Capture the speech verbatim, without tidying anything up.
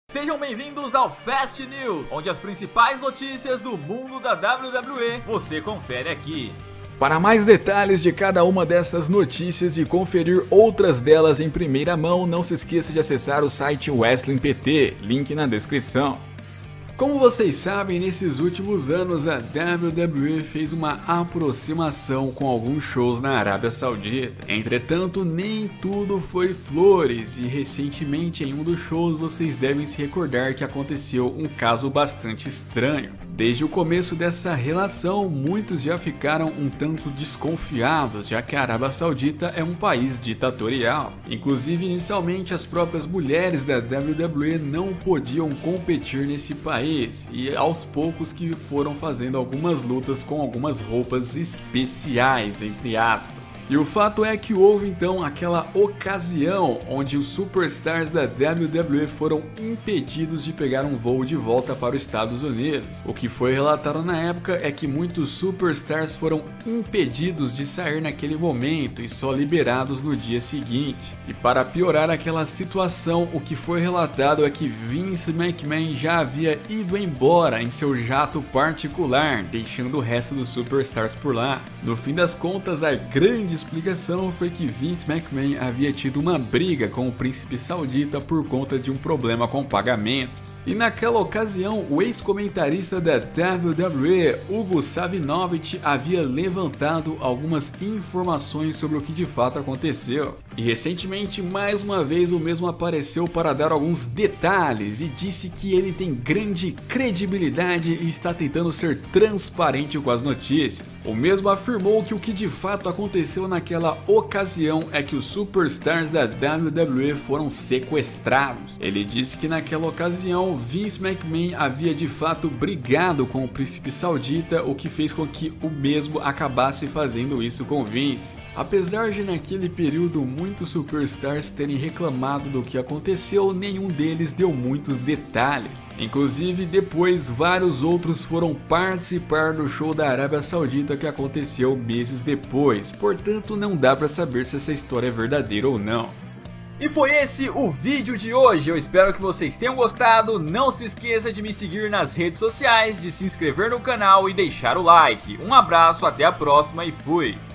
Sejam bem-vindos ao Fast News, onde as principais notícias do mundo da W W E você confere aqui. Para mais detalhes de cada uma dessas notícias e conferir outras delas em primeira mão, não se esqueça de acessar o site Wrestling P T, link na descrição. Como vocês sabem, nesses últimos anos a W W E fez uma aproximação com alguns shows na Arábia Saudita. Entretanto, nem tudo foi flores e recentemente em um dos shows vocês devem se recordar que aconteceu um caso bastante estranho. Desde o começo dessa relação, muitos já ficaram um tanto desconfiados, já que a Arábia Saudita é um país ditatorial. Inclusive, inicialmente as próprias mulheres da W W E não podiam competir nesse país. E aos poucos que foram fazendo algumas lutas com algumas roupas especiais, entre aspas. E o fato é que houve então aquela ocasião onde os superstars da W W E foram impedidos de pegar um voo de volta para os Estados Unidos. O que foi relatado na época é que muitos superstars foram impedidos de sair naquele momento e só liberados no dia seguinte. E para piorar aquela situação, o que foi relatado é que Vince McMahon já havia ido embora em seu jato particular, deixando o resto dos superstars por lá. No fim das contas, a grande explicação foi que Vince McMahon havia tido uma briga com o príncipe saudita por conta de um problema com pagamentos. E naquela ocasião, o ex-comentarista da W W E, Hugo Savinovich, havia levantado algumas informações sobre o que de fato aconteceu. E recentemente, mais uma vez, o mesmo apareceu para dar alguns detalhes e disse que ele tem grande credibilidade e está tentando ser transparente com as notícias. O mesmo afirmou que o que de fato aconteceu naquela ocasião é que os superstars da W W E foram sequestrados. Ele disse que naquela ocasião Vince McMahon havia de fato brigado com o príncipe saudita, o que fez com que o mesmo acabasse fazendo isso com Vince. Apesar de naquele período muitos superstars terem reclamado do que aconteceu, nenhum deles deu muitos detalhes. Inclusive depois vários outros foram participar do show da Arábia Saudita que aconteceu meses depois, portanto não dá para saber se essa história é verdadeira ou não. E foi esse o vídeo de hoje, eu espero que vocês tenham gostado. Não se esqueça de me seguir nas redes sociais, de se inscrever no canal e deixar o like. Um abraço, até a próxima e fui!